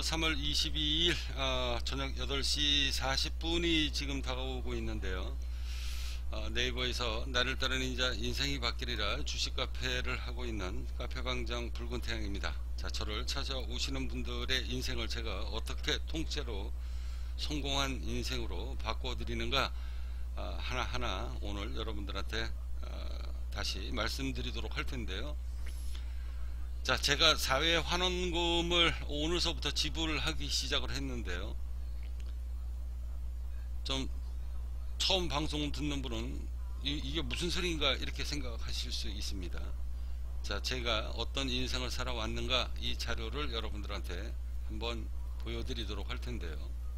3월 22일 저녁 8시 40분이 지금 다가오고 있는데요. 네이버에서 나를 따르는 인생이 바뀌리라 주식 카페를 하고 있는 카페방장 붉은태양입니다. 자, 저를 찾아오시는 분들의 인생을 제가 어떻게 통째로 성공한 인생으로 바꿔드리는가 하나하나 오늘 여러분들한테 다시 말씀드리도록 할 텐데요. 자, 제가 사회 환원금을 오늘서부터 지불하기 시작을 했는데요. 좀 처음 방송 듣는 분은 이게 무슨 소리인가 이렇게 생각하실 수 있습니다. 자, 제가 어떤 인생을 살아왔는가 이 자료를 여러분들한테 한번 보여드리도록 할 텐데요.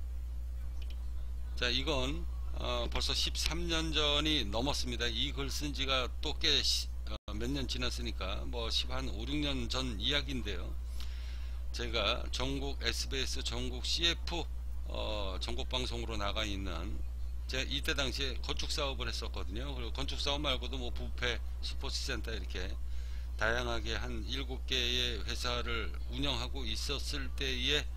자, 이건 벌써 13년 전이 넘었습니다. 이 글 쓴 지가 또 꽤 몇 년 지났으니까 뭐 10한 5, 6년 전 이야기인데요. 제가 전국 SBS 전국 CF 전국 방송으로 나가 있는 제가 이때 당시에 건축 사업을 했었거든요. 그리고 건축 사업 말고도 뭐 부페, 스포츠센터 이렇게 다양하게 한 7개의 회사를 운영하고 있었을 때의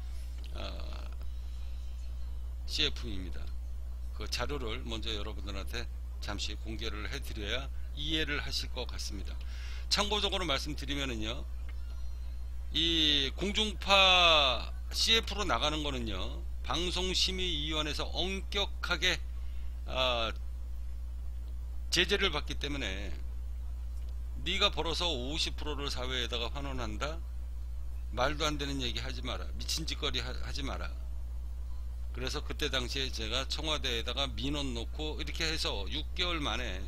CF입니다. 그 자료를 먼저 여러분들한테 잠시 공개를 해드려야 이해를 하실 것 같습니다. 참고적으로 말씀드리면은요, 이 공중파 CF로 나가는 거는요, 방송심의위원회에서 엄격하게 제재를 받기 때문에 네가 벌어서 50%를 사회에다가 환원한다? 말도 안 되는 얘기 하지 마라. 미친 짓거리 하지 마라. 그래서 그때 당시에 제가 청와대에다가 민원 놓고 이렇게 해서 6개월 만에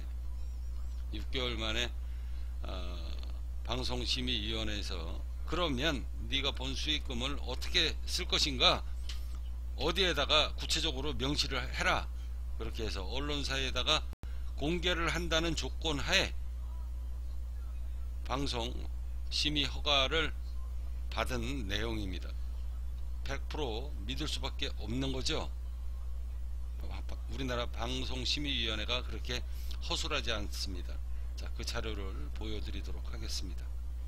방송심의위원회에서 그러면 네가 본 수익금을 어떻게 쓸 것인가, 어디에다가 구체적으로 명시를 해라, 그렇게 해서 언론사에다가 공개를 한다는 조건 하에 방송 심의 허가를 받은 내용입니다. 100% 믿을 수밖에 없는 거죠. 우리나라 방송심의위원회가 그렇게 허술하지 않습니다. 자, 그 자료를 보여드리도록 하겠습니다.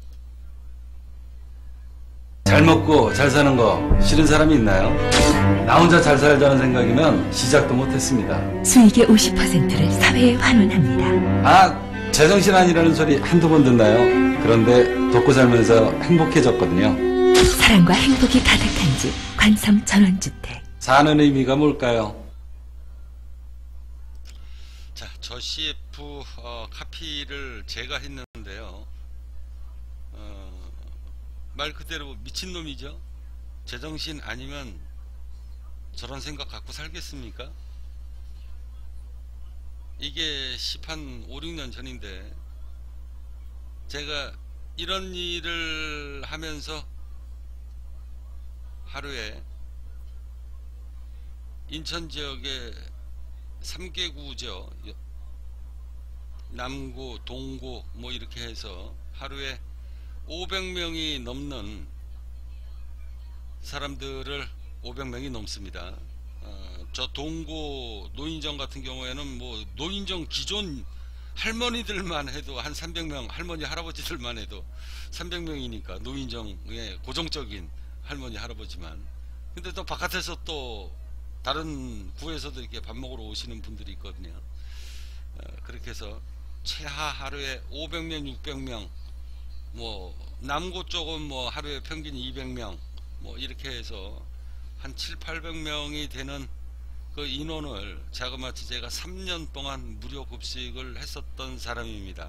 잘 먹고 잘 사는 거 싫은 사람이 있나요? 나 혼자 잘 살자는 생각이면 시작도 못했습니다. 수익의 50%를 사회에 환원합니다. 제정신 아니라는 소리 한두 번 듣나요? 그런데 돕고 살면서 행복해졌거든요. 사랑과 행복이 가득한 집 관섬 전원주택. 사는 의미가 뭘까요? 자, 저 CF 카피를 제가 했는데요. 말 그대로 미친놈이죠. 제정신 아니면 저런 생각 갖고 살겠습니까? 이게 10한 5, 6년 전인데 제가 이런 일을 하면서 하루에 인천 지역의 3개 구죠. 남구, 동구 뭐 이렇게 해서 하루에 500명이 넘는 사람들을 500명이 넘습니다. 저 동구 노인정 같은 경우에는 뭐 노인정 기존 할머니들만 해도 한 300명, 할머니 할아버지들만 해도 300명이니까 노인정의 고정적인 할머니 할아버지만. 근데 또 바깥에서 또 다른 구에서도 이렇게 밥 먹으러 오시는 분들이 있거든요. 그렇게 해서 최하 하루에 500명, 600명, 뭐 남구 쪽은 뭐 하루에 평균 200명 뭐 이렇게 해서 한 7, 800명이 되는 그 인원을 자그마치 제가 3년 동안 무료 급식을 했었던 사람입니다.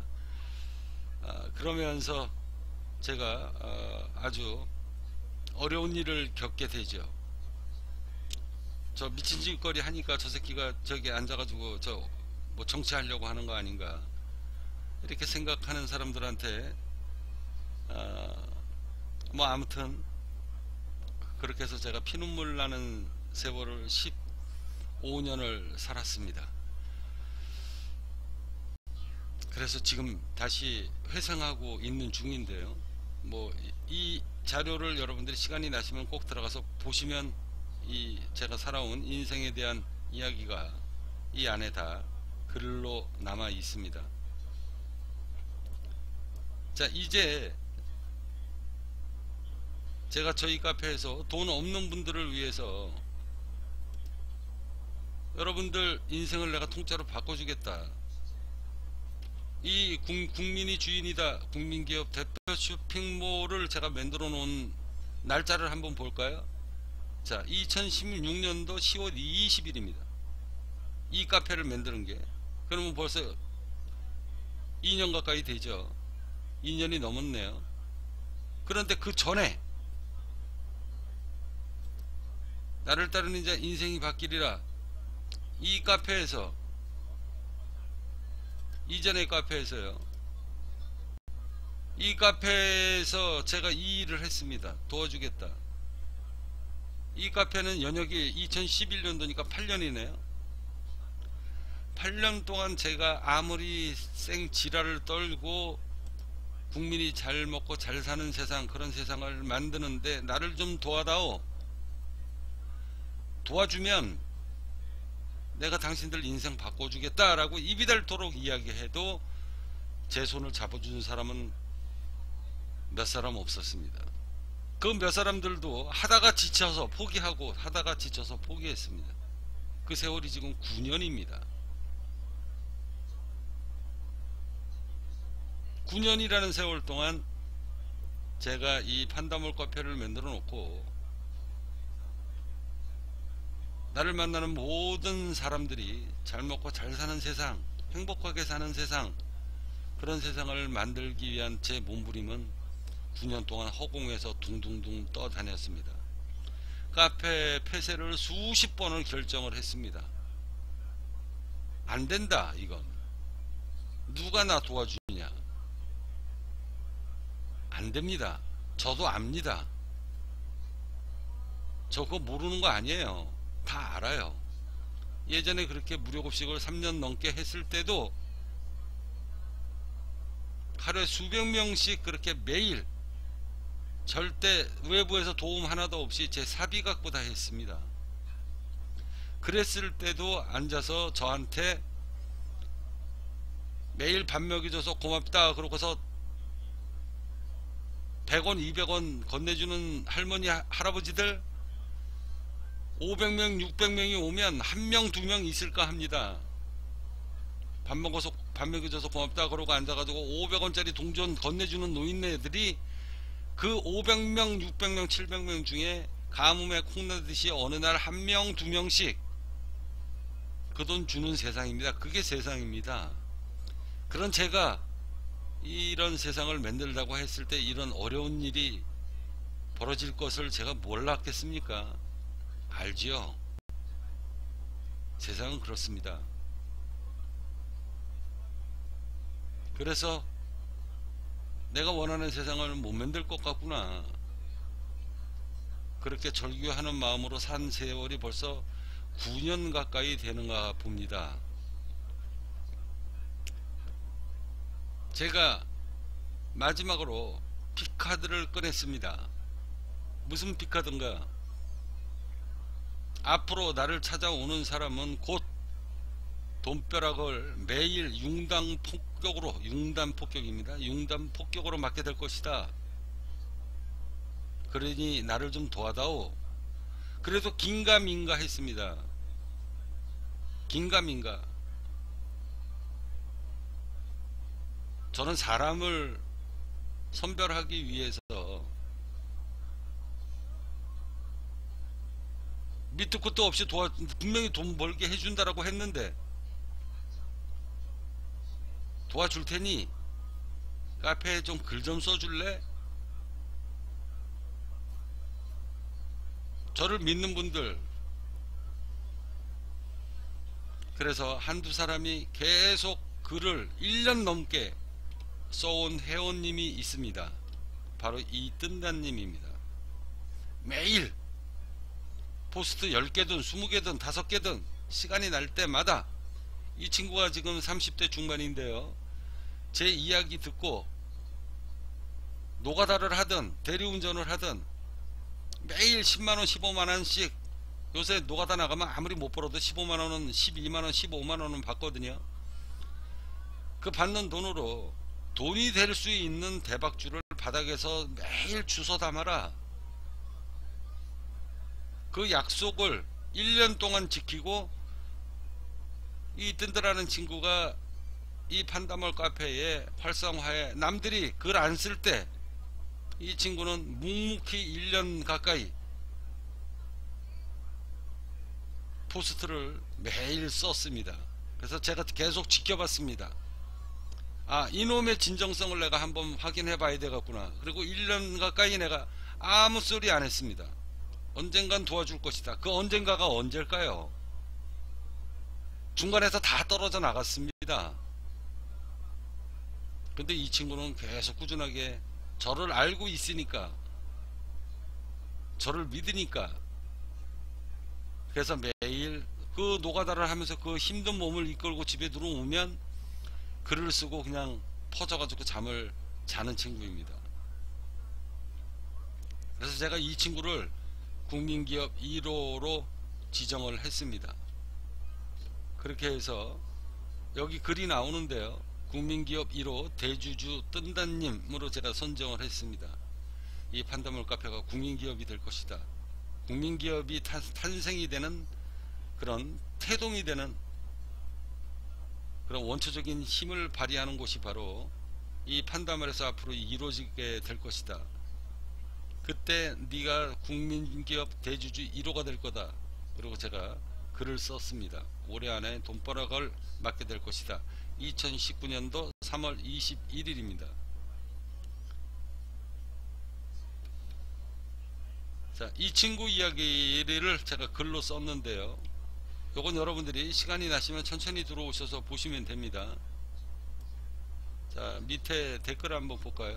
그러면서 제가 아주 어려운 일을 겪게 되죠. 저 미친 짓거리 하니까 저 새끼가 저기 앉아가지고 저 뭐 정치하려고 하는 거 아닌가 이렇게 생각하는 사람들한테 뭐 아무튼 그렇게 해서 제가 피눈물 나는 세월을 15년을 살았습니다. 그래서 지금 다시 회상하고 있는 중인데요. 뭐 이 자료를 여러분들이 시간이 나시면 꼭 들어가서 보시면 이 제가 살아온 인생에 대한 이야기가 이 안에 다 글로 남아 있습니다. 자, 이제 제가 저희 카페에서 돈 없는 분들을 위해서 여러분들 인생을 내가 통째로 바꿔주겠다. 이 국민이 주인이다. 국민기업 대표 쇼핑몰을 제가 만들어 놓은 날짜를 한번 볼까요? 자, 2016년도 10월 20일입니다. 이 카페를 만드는 게. 그러면 벌써 2년 가까이 되죠. 2년이 넘었네요. 그런데 그 전에 나를 따르는 이제 인생이 바뀌리라. 이 카페에서, 이전의 카페에서요, 이 카페에서 제가 이 일을 했습니다. 도와주겠다. 이 카페는 연역이 2011년도니까 8년이네요 8년 동안 제가 아무리 생지랄을 떨고 국민이 잘 먹고 잘 사는 세상, 그런 세상을 만드는데 나를 좀 도와다오. 도와주면 내가 당신들 인생 바꿔주겠다 라고 입이 닳도록 이야기해도 제 손을 잡아주는 사람은 몇 사람 없었습니다. 그 몇 사람들도 하다가 지쳐서 포기하고, 하다가 지쳐서 포기했습니다. 그 세월이 지금 9년입니다 9년이라는 세월 동안 제가 이 판다몰 카페를 만들어 놓고 나를 만나는 모든 사람들이 잘 먹고 잘 사는 세상, 행복하게 사는 세상, 그런 세상을 만들기 위한 제 몸부림은 9년 동안 허공에서 둥둥둥 떠다녔습니다. 카페 폐쇄를 수십 번을 결정을 했습니다. 안 된다. 이건 누가 나 도와주냐. 안 됩니다. 저도 압니다. 저 그거 모르는 거 아니에요. 다 알아요. 예전에 그렇게 무료급식을 3년 넘게 했을 때도 하루에 수백 명씩 그렇게 매일 절대 외부에서 도움 하나도 없이 제 사비각보 다 했습니다. 그랬을 때도 앉아서 저한테 매일 밥 먹여줘서 고맙다 그러고서 100원 200원 건네주는 할머니 할아버지들 500명 600명이 오면 1명 2명 있을까 합니다. 밥 먹여줘서 고맙다 그러고 앉아가지고 500원짜리 동전 건네주는 노인네들이 그 500명 600명 700명 중에 가뭄에 콩나듯이 어느 날 1명 2명씩 그 돈 주는 세상입니다. 그게 세상입니다. 그런 제가 이런 세상을 만들다고 했을 때 이런 어려운 일이 벌어질 것을 제가 몰랐겠습니까? 알지요. 세상은 그렇습니다. 그래서 내가 원하는 세상을 못 만들 것 같구나. 그렇게 절규하는 마음으로 산 세월이 벌써 9년 가까이 되는가 봅니다. 제가 마지막으로 피카드를 꺼냈습니다. 무슨 피카드인가? 앞으로 나를 찾아오는 사람은 곧 돈벼락을 매일 융단 폭격입니다. 융단 폭격으로 맞게 될 것이다. 그러니 나를 좀 도와다오. 그래도 긴가민가 했습니다. 긴가민가. 저는 사람을 선별하기 위해서 밑도 끝도 없이 분명히 돈 벌게 해준다라고 했는데 도와줄 테니 카페에 좀 글 좀 써줄래? 저를 믿는 분들, 그래서 한두 사람이 계속 글을 1년 넘게 써온 회원님이 있습니다. 바로 이 뜬단님입니다. 매일 포스트 10개든 20개든 5개든 시간이 날 때마다, 이 친구가 지금 30대 중반인데요, 제 이야기 듣고 노가다를 하든 대리운전을 하든 매일 10만원 15만원씩, 요새 노가다 나가면 아무리 못 벌어도 15만원은 12만원 15만원은 받거든요. 그 받는 돈으로 돈이 될 수 있는 대박주를 바닥에서 매일 주워 담아라. 그 약속을 1년 동안 지키고 이 뜬드라는 친구가 이 판다몰 카페의 활성화에 남들이 글 안 쓸 때 이 친구는 묵묵히 1년 가까이 포스트를 매일 썼습니다. 그래서 제가 계속 지켜봤습니다. 아, 이놈의 진정성을 내가 한번 확인해 봐야 되겠구나. 그리고 1년 가까이 내가 아무 소리 안 했습니다. 언젠간 도와줄 것이다. 그 언젠가가 언제일까요? 중간에서 다 떨어져 나갔습니다. 근데 이 친구는 계속 꾸준하게 저를 알고 있으니까, 저를 믿으니까, 그래서 매일 그 노가다를 하면서 그 힘든 몸을 이끌고 집에 들어오면 글을 쓰고 그냥 퍼져가지고 잠을 자는 친구입니다. 그래서 제가 이 친구를 국민기업 1호로 지정을 했습니다. 그렇게 해서 여기 글이 나오는데요. 국민기업 1호 대주주 뜬다님으로 제가 선정을 했습니다. 이 판다몰 카페가 국민기업이 될 것이다. 국민기업이 탄생이 되는 그런 태동이 되는 그런 원초적인 힘을 발휘하는 곳이 바로 이 판다몰에서 앞으로 이루어지게 될 것이다. 그때 네가 국민기업 대주주 1호가 될 거다. 그리고 제가 글을 썼습니다. 올해 안에 돈벼락을 맞게 될 것이다. 2019년도 3월 21일입니다. 자, 이 친구 이야기를 제가 글로 썼는데요. 요건 여러분들이 시간이 나시면 천천히 들어오셔서 보시면 됩니다. 자, 밑에 댓글 한번 볼까요?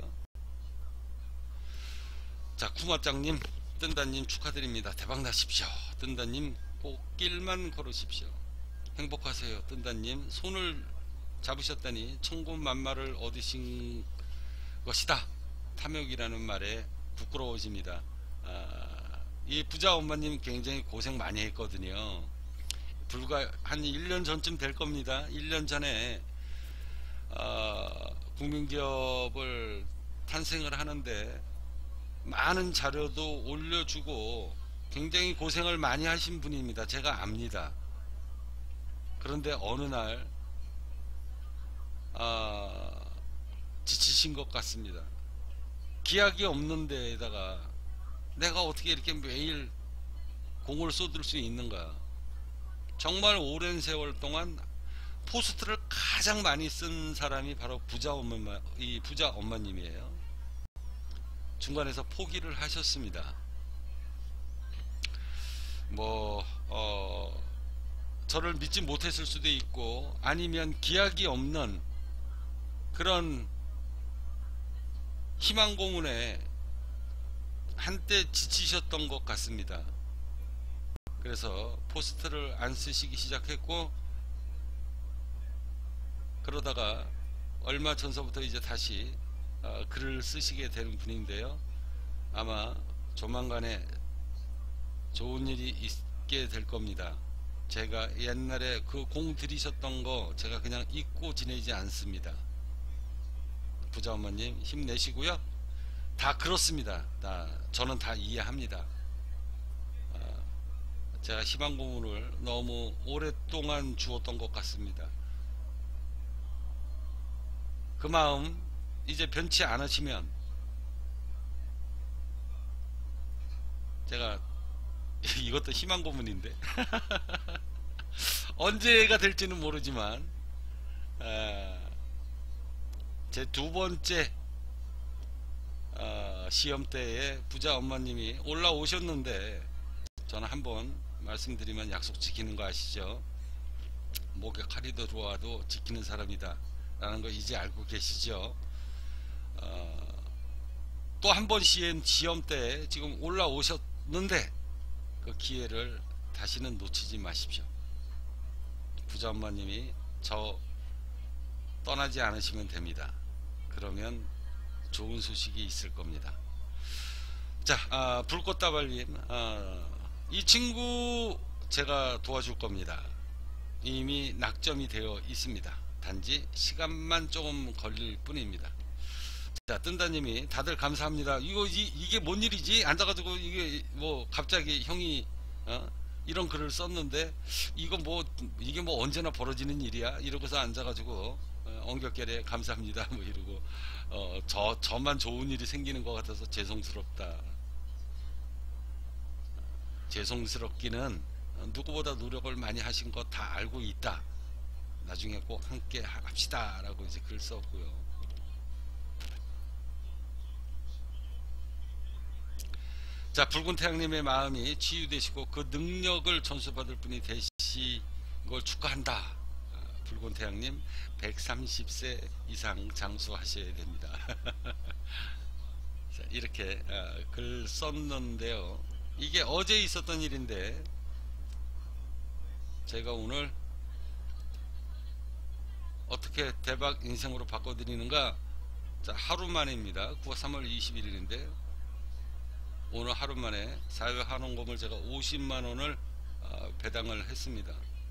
자, 구마짱님, 뜬다님 축하드립니다. 대박 나십시오. 뜬다님 꽃길만 걸으십시오. 행복하세요. 뜬다님 손을 잡으셨다니 천군만마를 얻으신 것이다. 탐욕이라는 말에 부끄러워집니다. 이 부자 엄마님 굉장히 고생 많이 했거든요. 불과 한 1년 전쯤 될 겁니다. 1년 전에 국민기업을 탄생을 하는데 많은 자료도 올려주고 굉장히 고생을 많이 하신 분입니다. 제가 압니다. 그런데 어느 날 지치신 것 같습니다. 기약이 없는 데에다가 내가 어떻게 이렇게 매일 공을 쏟을 수 있는가. 정말 오랜 세월 동안 포스트를 가장 많이 쓴 사람이 바로 이 부자 엄마님이에요. 중간에서 포기를 하셨습니다. 저를 믿지 못했을 수도 있고, 아니면 기약이 없는 그런 희망 고문에 한때 지치셨던 것 같습니다. 그래서 포스트를 안 쓰시기 시작했고, 그러다가 얼마 전서부터 이제 다시 글을 쓰시게 되는 분인데요. 아마 조만간에 좋은 일이 있게 될 겁니다. 제가 옛날에 그 공 들이셨던 거 제가 그냥 잊고 지내지 않습니다. 부자 어머님 힘내시고요. 다 그렇습니다. 저는 다 이해합니다. 제가 희망 고문을 너무 오랫동안 주었던 것 같습니다. 그 마음 이제 변치 않으시면 제가 이것도 희망 고문인데 언제가 될지는 모르지만 제 두 번째 시험 때에 부자 엄마님이 올라오셨는데, 저는 한번 말씀드리면 약속 지키는 거 아시죠? 목에 칼이 들어와도 지키는 사람이다 라는 거 이제 알고 계시죠? 또 한 번 시험 때 지금 올라오셨는데 그 기회를 다시는 놓치지 마십시오. 부자 엄마님이 저 떠나지 않으시면 됩니다. 그러면 좋은 소식이 있을 겁니다. 자, 불꽃다발님, 이 친구 제가 도와줄 겁니다. 이미 낙점이 되어 있습니다. 단지 시간만 조금 걸릴 뿐입니다. 자, 뜬다님이 다들 감사합니다. 이게 뭔 일이지? 앉아가지고 이게 뭐 갑자기 형이 어? 이런 글을 썼는데 이게 뭐 언제나 벌어지는 일이야 이러고서 앉아가지고 엉겹결에 감사합니다 뭐 이러고 저만 좋은 일이 생기는 것 같아서 죄송스럽다. 죄송스럽기는 누구보다 노력을 많이 하신 거 다 알고 있다. 나중에 꼭 함께 합시다 라고 이제 글 썼고요. 자, 붉은 태양님의 마음이 치유되시고 그 능력을 전수받을 분이 되시 걸 축하한다. 붉은 태양님 130세 이상 장수하셔야 됩니다. 자, 이렇게 글 썼는데요. 이게 어제 있었던 일인데 제가 오늘 어떻게 대박 인생으로 바꿔드리는가. 자, 하루 만입니다. 3월 21일인데 오늘 하루 만에 사회 한원금을 제가 50만원을 배당을 했습니다.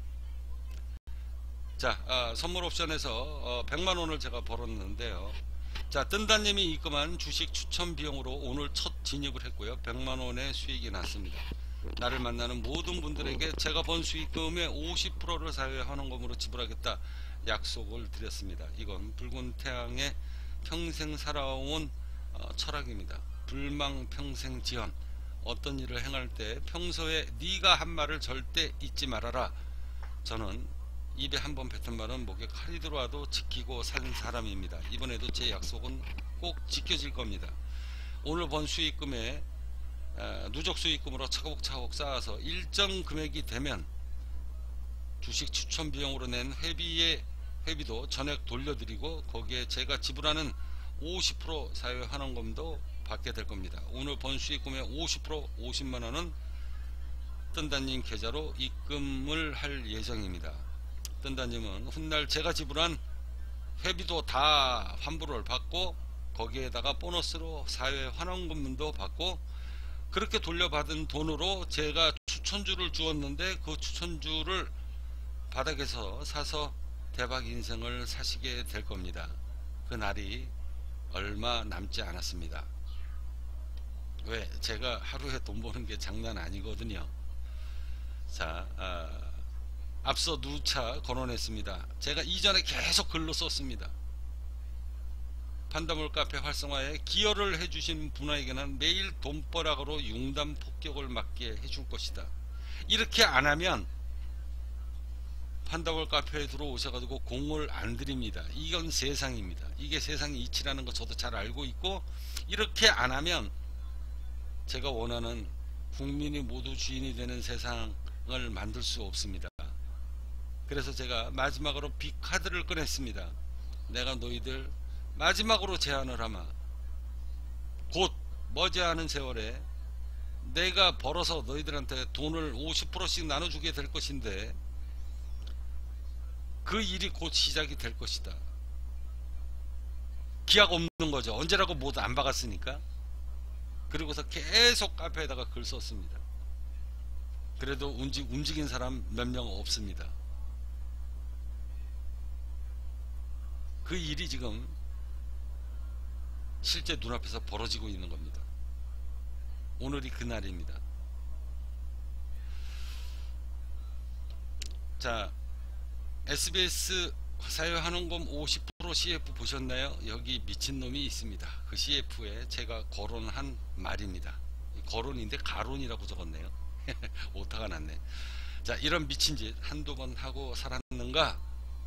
자, 선물 옵션에서 100만원을 제가 벌었는데요. 자, 뜬다님이 입금한 주식 추천 비용으로 오늘 첫 진입을 했고요. 100만원의 수익이 났습니다. 나를 만나는 모든 분들에게 제가 번 수익금의 50%를 사회 한원금으로 지불하겠다 약속을 드렸습니다. 이건 붉은 태양의 평생 살아온 철학입니다. 불망평생지연. 어떤 일을 행할 때 평소에 네가 한 말을 절대 잊지 말아라. 저는 입에 한번 뱉은 말은 목에 칼이 들어와도 지키고 산 사람입니다. 이번에도 제 약속은 꼭 지켜질 겁니다. 오늘 번 수익금에 누적 수익금으로 차곡차곡 쌓아서 일정 금액이 되면 주식 추천 비용으로 낸 회비도 전액 돌려드리고 거기에 제가 지불하는 50% 사회 환원금도 받게 될 겁니다. 오늘 번 수익금의 50% 50만원은 뜬다님 계좌로 입금을 할 예정입니다. 뜬다님은 훗날 제가 지불한 회비도 다 환불을 받고 거기에다가 보너스로 사회 환원금도 받고 그렇게 돌려받은 돈으로 제가 추천주를 주었는데 그 추천주를 바닥에서 사서 대박 인생을 사시게 될 겁니다. 그 날이 얼마 남지 않았습니다. 왜? 제가 하루에 돈 버는 게 장난 아니거든요. 자, 앞서 누차 거론했습니다. 제가 이전에 계속 글로 썼습니다. 판다몰 카페 활성화에 기여를 해주신 분에게는 매일 돈벼락으로 융단 폭격을 맞게 해줄 것이다. 이렇게 안 하면 판다몰 카페에 들어오셔가지고 공을 안 드립니다. 이건 세상입니다. 이게 세상의 이치라는 거 저도 잘 알고 있고, 이렇게 안 하면 제가 원하는 국민이 모두 주인이 되는 세상을 만들 수 없습니다. 그래서 제가 마지막으로 빅카드를 꺼냈습니다. 내가 너희들 마지막으로 제안을 하마. 곧 머지않은 세월에 내가 벌어서 너희들한테 돈을 50%씩 나눠주게 될 것인데 그 일이 곧 시작이 될 것이다. 기약 없는 거죠. 언제라고 모두 안 박았으니까. 그리고서 계속 카페에다가 글 썼습니다. 그래도 움직인 사람 몇 명 없습니다. 그 일이 지금 실제 눈앞에서 벌어지고 있는 겁니다. 오늘이 그날입니다. 자, SBS 사회환원금 50% CF 보셨나요? 여기 미친놈이 있습니다. 그 CF에 제가 거론한 말입니다. 거론인데 가론이라고 적었네요. 오타가 났네. 자, 이런 미친 짓 한두 번 하고 살았는가?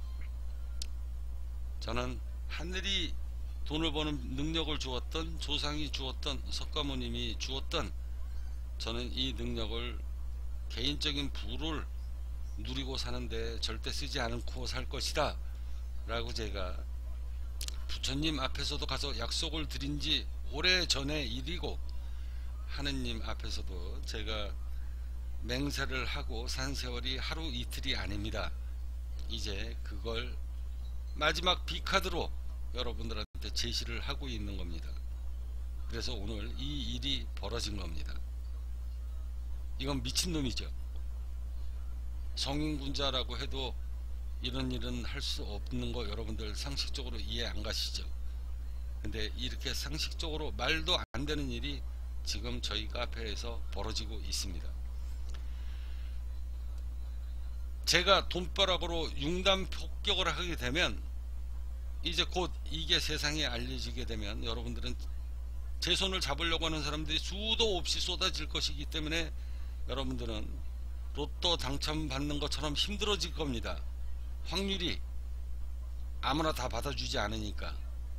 저는 하늘이 돈을 버는 능력을 주었던, 조상이 주었던, 석가모님이 주었던, 저는 이 능력을 개인적인 부를 누리고 사는데 절대 쓰지 않고 살 것이다 라고 제가 부처님 앞에서도 가서 약속을 드린 지 오래전의 일이고, 하느님 앞에서도 제가 맹세를 하고 산 세월이 하루 이틀이 아닙니다. 이제 그걸 마지막 B카드로 여러분들한테 제시를 하고 있는 겁니다. 그래서 오늘 이 일이 벌어진 겁니다. 이건 미친놈이죠. 성인군자라고 해도 이런 일은 할 수 없는 거 여러분들 상식적으로 이해 안 가시죠? 근데 이렇게 상식적으로 말도 안 되는 일이 지금 저희 카페에서 벌어지고 있습니다. 제가 돈벼락으로 융단 폭격을 하게 되면 이제 곧 이게 세상에 알려지게 되면 여러분들은 제 손을 잡으려고 하는 사람들이 수도 없이 쏟아질 것이기 때문에 여러분들은 로또 당첨받는 것처럼 힘들어질 겁니다. 확률이 아무나 다 받아주지 않으니까.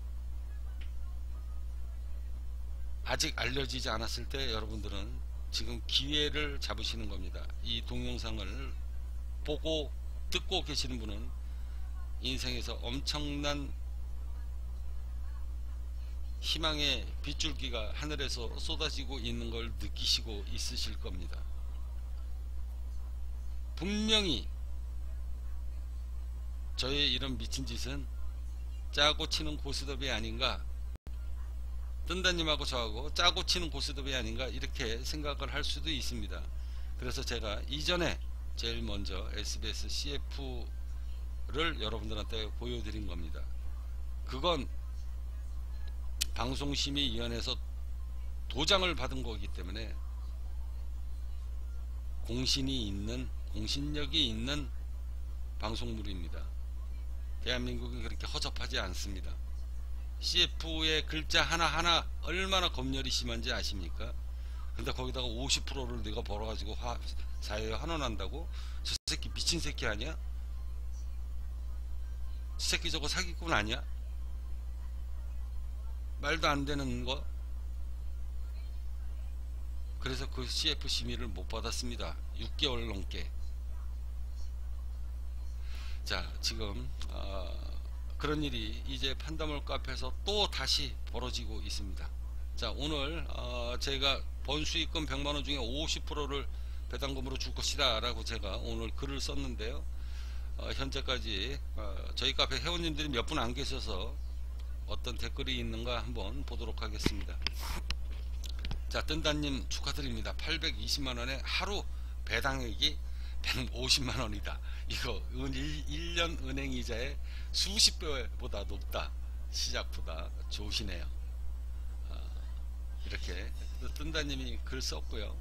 아직 알려지지 않았을 때 여러분들은 지금 기회를 잡으시는 겁니다. 이 동영상을 보고 듣고 계시는 분은 인생에서 엄청난 희망의 빗줄기가 하늘에서 쏟아지고 있는 걸 느끼시고 있으실 겁니다. 분명히 저의 이런 미친 짓은 짜고 치는 고스톱이 아닌가, 뜬다님하고 저하고 짜고 치는 고스톱이 아닌가 이렇게 생각을 할 수도 있습니다. 그래서 제가 이전에 제일 먼저 SBS CF를 여러분들한테 보여드린 겁니다. 그건 방송심의위원회에서 도장을 받은 거기 때문에 공신이 있는, 공신력이 있는 방송물입니다. 대한민국이 그렇게 허접하지 않습니다. CF의 글자 하나하나 얼마나 검열이 심한지 아십니까? 근데 거기다가 50%를 내가 벌어가지고 사회에 환원한다고? 저 새끼 미친 새끼 아니야? 저 새끼 저거 사기꾼 아니야? 말도 안 되는 거. 그래서 그 CF 심의를 못 받았습니다. 6개월 넘게. 자, 지금 그런 일이 이제 판다몰 카페에서 또 다시 벌어지고 있습니다. 자, 오늘 제가 번수익금 100만원 중에 50%를 배당금으로 줄 것이다 라고 제가 오늘 글을 썼는데요. 현재까지 저희 카페 회원님들이 몇 분 안 계셔서 어떤 댓글이 있는가 한번 보도록 하겠습니다. 자, 뜬다님 축하드립니다. 820만원에 하루 배당액이 150만원이다. 이거 1년 은행이자의 수십 배보다 높다. 시작보다 좋으시네요. 이렇게 뜬다님이 글 썼고요.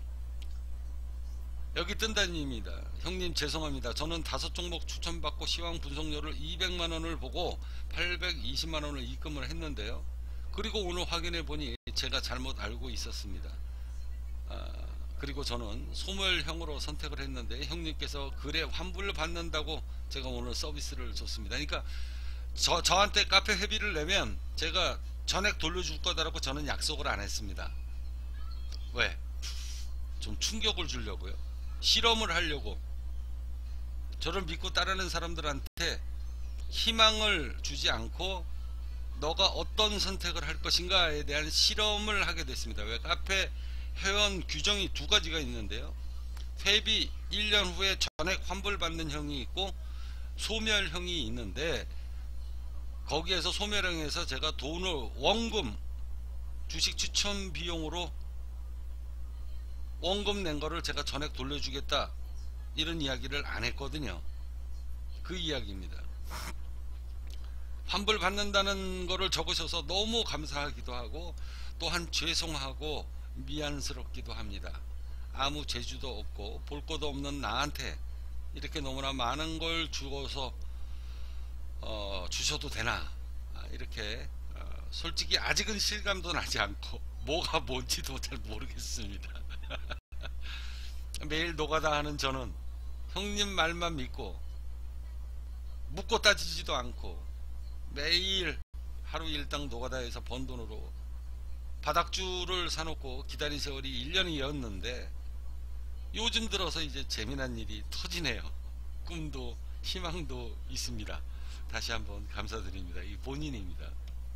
여기 뜬다님입니다. 형님 죄송합니다. 저는 5종목 추천받고 시황 분석료를 200만원을 보고 820만원을 입금을 했는데요. 그리고 오늘 확인해 보니 제가 잘못 알고 있었습니다. 그리고 저는 소멸형으로 선택을 했는데 형님께서 글에 환불을 받는다고 제가 오늘 서비스를 줬습니다. 그러니까 저한테 카페 회비를 내면 제가 전액 돌려줄 거다라고 저는 약속을 안 했습니다. 왜? 좀 충격을 주려고요. 실험을 하려고. 저를 믿고 따르는 사람들한테 희망을 주지 않고 너가 어떤 선택을 할 것인가에 대한 실험을 하게 됐습니다. 왜? 카페 회원 규정이 두 가지가 있는데요. 회비 1년 후에 전액 환불받는 형이 있고 소멸형이 있는데, 거기에서 소멸형에서 제가 돈을 원금 주식 추천 비용으로 원금 낸 거를 제가 전액 돌려주겠다 이런 이야기를 안 했거든요. 그 이야기입니다. 환불 받는다는 거를 적으셔서 너무 감사하기도 하고 또한 죄송하고 미안스럽기도 합니다. 아무 재주도 없고 볼 것도 없는 나한테 이렇게 너무나 많은 걸 주어서 주셔도 되나, 이렇게 솔직히 아직은 실감도 나지 않고 뭐가 뭔지도 잘 모르겠습니다. 매일 노가다 하는 저는 형님 말만 믿고 묻고 따지지도 않고 매일 하루 일당 노가다해서 번 돈으로 바닥주를 사놓고 기다린 세월이 1년이었는데 요즘 들어서 이제 재미난 일이 터지네요. 꿈도 희망도 있습니다. 다시 한번 감사드립니다. 이 본인입니다.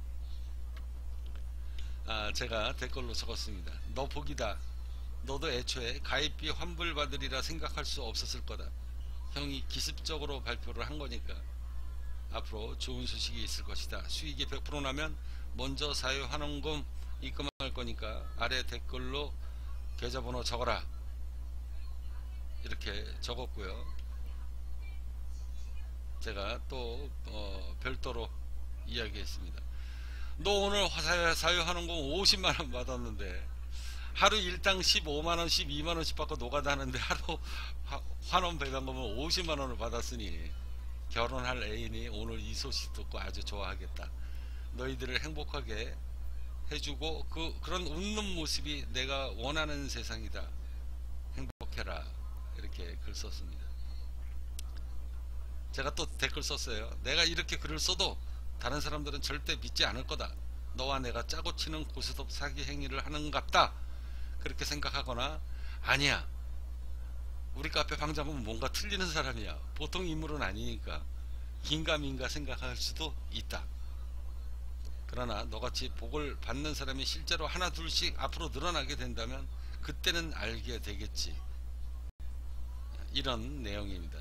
제가 댓글로 적었습니다. 너 복이다. 너도 애초에 가입비 환불받으리라 생각할 수 없었을 거다. 형이 기습적으로 발표를 한 거니까 앞으로 좋은 소식이 있을 것이다. 수익이 100% 나면 먼저 사유환원금 입금할 거니까 아래 댓글로 계좌번호 적어라. 이렇게 적었고요. 제가 또 별도로 이야기했습니다. 너 오늘 사유환원금 50만원 받았는데 하루 일당 15만원 12만원씩 받고 노가다 하는데 하루 환원 배당금은 50만원을 받았으니 결혼할 애인이 오늘 이 소식 듣고 아주 좋아하겠다. 너희들을 행복하게 해주고 그런 웃는 모습이 내가 원하는 세상이다. 행복해라. 이렇게 글 썼습니다. 제가 또 댓글 썼어요. 내가 이렇게 글을 써도 다른 사람들은 절대 믿지 않을 거다. 너와 내가 짜고 치는 고스톱 사기 행위를 하는갑다. 그렇게 생각하거나 아니야. 우리 카페 방장은 뭔가 틀리는 사람이야. 보통 인물은 아니니까 긴가민가 생각할 수도 있다. 그러나 너같이 복을 받는 사람이 실제로 하나 둘씩 앞으로 늘어나게 된다면 그때는 알게 되겠지. 이런 내용입니다.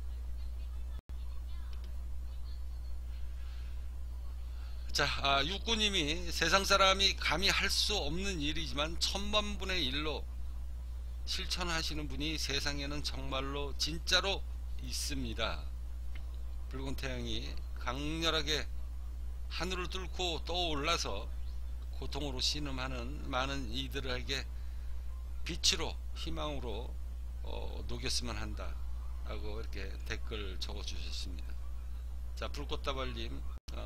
자, 육구님이 세상 사람이 감히 할 수 없는 일이지만 1000만분의 1로 실천하시는 분이 세상에는 정말로 진짜로 있습니다. 붉은 태양이 강렬하게 하늘을 뚫고 떠올라서 고통으로 신음하는 많은 이들에게 빛으로 희망으로 녹였으면 한다 라고 이렇게 댓글 적어 주셨습니다. 자, 불꽃다발님,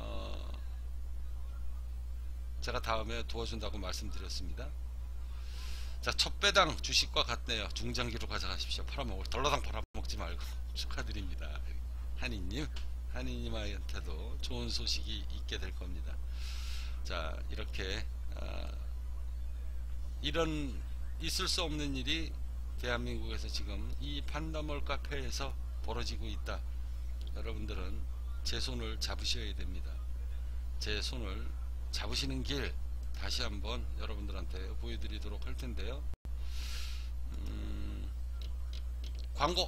제가 다음에 도와준다고 말씀드렸습니다. 자, 첫 배당 주식과 같네요. 중장기로 가져가십시오. 덜러당 팔아먹지 말고 축하드립니다. 한이님한테도 좋은 소식이 있게 될 겁니다. 자, 이렇게 이런 있을 수 없는 일이 대한민국에서 지금 이 판다몰 카페에서 벌어지고 있다. 여러분들은 제 손을 잡으셔야 됩니다. 제 손을 잡으시는 길 다시 한번 여러분들한테 보여드리도록 할 텐데요. 광고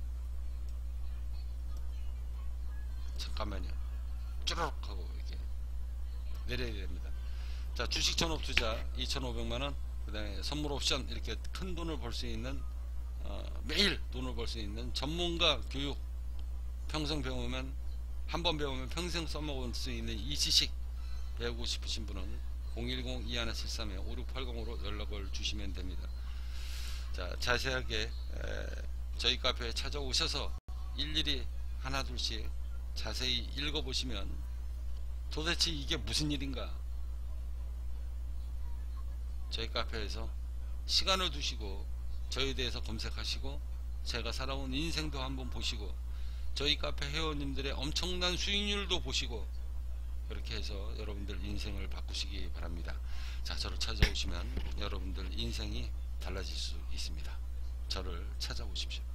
잠깐만요. 쭈르륵 하고 이렇게 내려야 됩니다. 자, 주식 전업 투자 2,500만원, 그 다음에 선물 옵션, 이렇게 큰 돈을 벌 수 있는 매일 돈을 벌 수 있는 전문가 교육, 평생 배우면 한 번 배우면 평생 써먹을 수 있는 이 지식 배우고 싶으신 분은 010-2173-5680으로 연락을 주시면 됩니다. 자, 자세하게 저희 카페에 찾아오셔서 일일이 하나둘씩 자세히 읽어보시면 도대체 이게 무슨 일인가, 저희 카페에서 시간을 두시고 저에 대해서 검색하시고 제가 살아온 인생도 한번 보시고 저희 카페 회원님들의 엄청난 수익률도 보시고 그렇게 해서 여러분들 인생을 바꾸시기 바랍니다. 자, 저를 찾아오시면 여러분들 인생이 달라질 수 있습니다. 저를 찾아오십시오.